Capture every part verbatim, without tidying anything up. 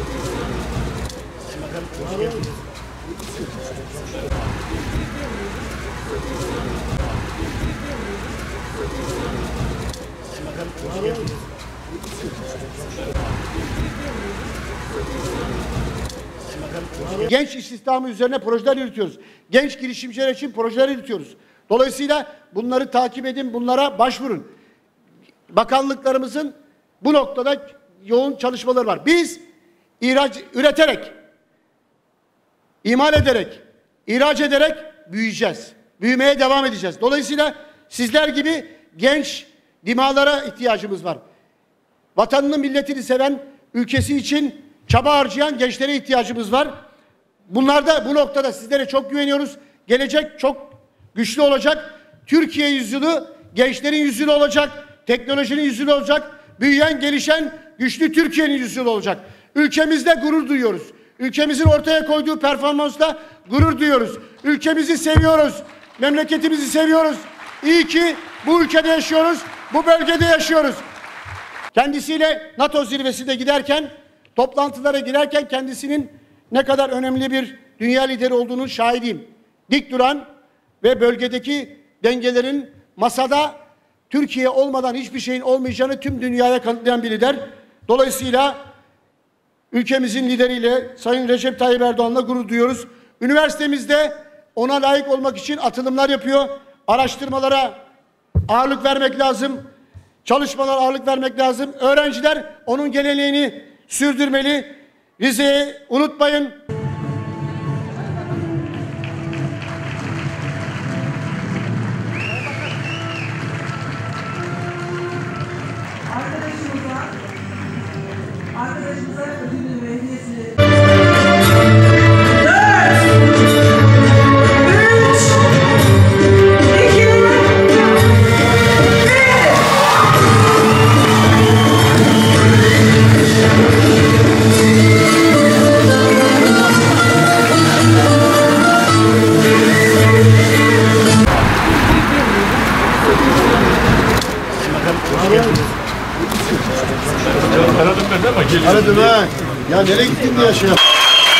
Genç istihdamı üzerine projeler yürütüyoruz. Genç girişimciler için projeler yürütüyoruz. Dolayısıyla bunları takip edin, bunlara başvurun. Bakanlıklarımızın bu noktada yoğun çalışmaları var. Biz ihraç, üreterek, imal ederek, ihraç ederek büyüyeceğiz. Büyümeye devam edeceğiz. Dolayısıyla sizler gibi genç dimağlara ihtiyacımız var. Vatanını, milletini seven, ülkesi için çaba harcayan gençlere ihtiyacımız var. Bunlar da bu noktada sizlere çok güveniyoruz. Gelecek çok güçlü olacak. Türkiye yüzyılı gençlerin yüzyılı olacak. Teknolojinin yüzyılı olacak. Büyüyen, gelişen, güçlü Türkiye'nin yüzyılı olacak. Ülkemizde gurur duyuyoruz. Ülkemizin ortaya koyduğu performansla gurur duyuyoruz. Ülkemizi seviyoruz. Memleketimizi seviyoruz. İyi ki bu ülkede yaşıyoruz. Bu bölgede yaşıyoruz. Kendisiyle NATO zirvesine giderken, toplantılara girerken kendisinin ne kadar önemli bir dünya lideri olduğunun şahidiyim. Dik duran ve bölgedeki dengelerin masada Türkiye olmadan hiçbir şeyin olmayacağını tüm dünyaya kanıtlayan bir lider. Dolayısıyla ülkemizin lideriyle Sayın Recep Tayyip Erdoğan'la gurur duyuyoruz. Üniversitemizde ona layık olmak için atılımlar yapıyor. Araştırmalara ağırlık vermek lazım. Çalışmalara ağırlık vermek lazım. Öğrenciler onun geleneğini sürdürmeli. Rize'yi unutmayın. Arkadaşımıza, arkadaşımıza ödülünü ve hediyesini Aradım ben ama geliyorum. Aradım ha. Ya nereye gittin diye şey yap.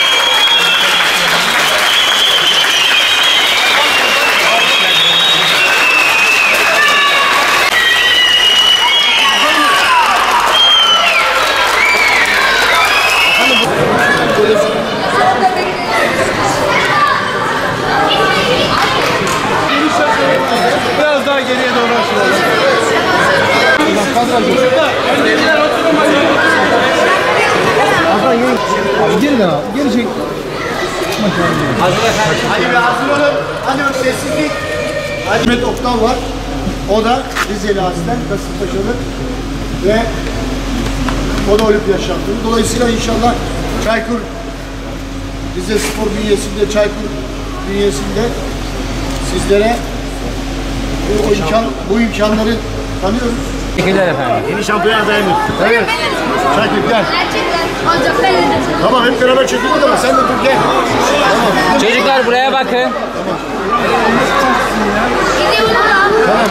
Biraz daha geriye doğru aşağıya. Abi geriden al. Geri çek. Hadi bir hazır olun. Hadi bir sessizlik. Ahmet Oktan var. O da Rizeli aslen, Kasımpaşalı ve o da olimpiyat şampiyonu. Dolayısıyla inşallah Çaykur Rize Spor bünyesinde, Çaykur bünyesinde sizlere bu imkan, bu imkanları tanıyoruz. Teşekkürler efendim. Yeni şampiyon adayımız. Evet. Çaykur gel. Gerçekten. Ancak ben de. Tamam hep beraber çekiyoruz ama sen de dur gel. Tamam. Çocuklar buraya bakın. Gidiyorum lan. Tamam.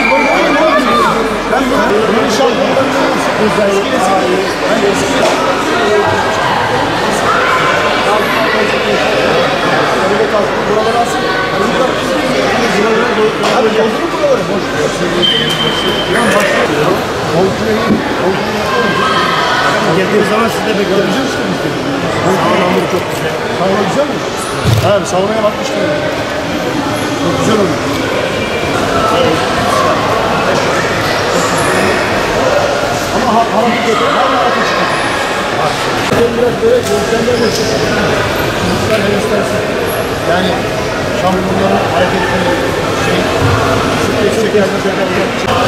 Ben bunu şampiyonlarını buraları alsın. Abi doldurun buraları. Boş ver. Yan başlıyor. Kontrolü. Geldiğiniz zaman siz de bekliyorsunuz. Sauna hamuru çok güzel. Sauna güzel mi? Evet, saunaya bakmıştım. Çok güzel oldu. Ama hareket yok. Hala hareket çıkıyor. Biraz böyle gözlemler yaşıyor. Çocuklar hem istersin. Yani şampiyonların hareketleri, şey, sürekli çekerler, çekerler.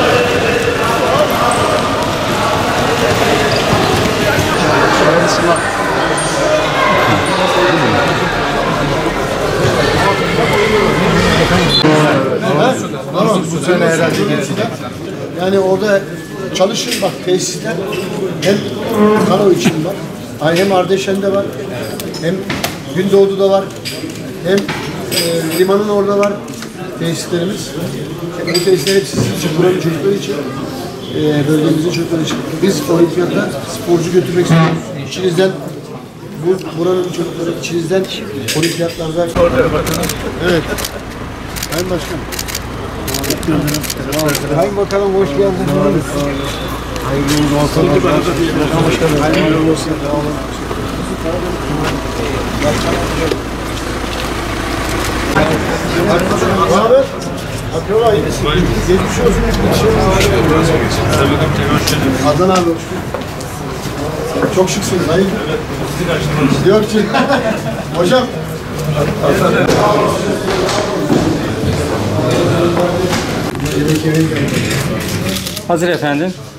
Bu sene herhalde gelsin. Yani orada çalışır bak tesisler hem Kano için var, hem Ardeşen'de var, hem Gündoğdu'da var, hem e, limanın orada var tesislerimiz. Bu tesisler hepsi sizin için, buranın çocukları için, e, bölgemizin çocukları için. Biz olimpiyatta sporcu götürmek istiyoruz. İçinizden bu buranın çocukları içinizden olimpiyatlarda... Evet. Sayın Başkanım. Sayın Bakanım hoş geldiniz. Hayırlı uğurlu olsun. Hayırlı uğurlu olsun. Ne haber? Akıyor ayı. Geçmiş olsun. Adnan abi hoş geldin. Çok şıksınız. Hayır. Yok ki. Hocam. Hazır efendim.